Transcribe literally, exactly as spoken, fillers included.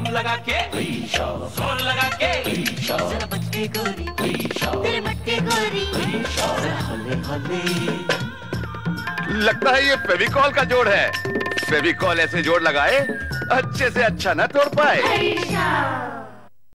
लगा के, जोर लगा के, जरा बच के गोरी, तेरे मटके गोरी, जरा हौले हौले। लगता है ये फेविकॉल का जोड़ है। फेविकॉल ऐसे जोड़ लगाए अच्छे से अच्छा ना तोड़ पाए।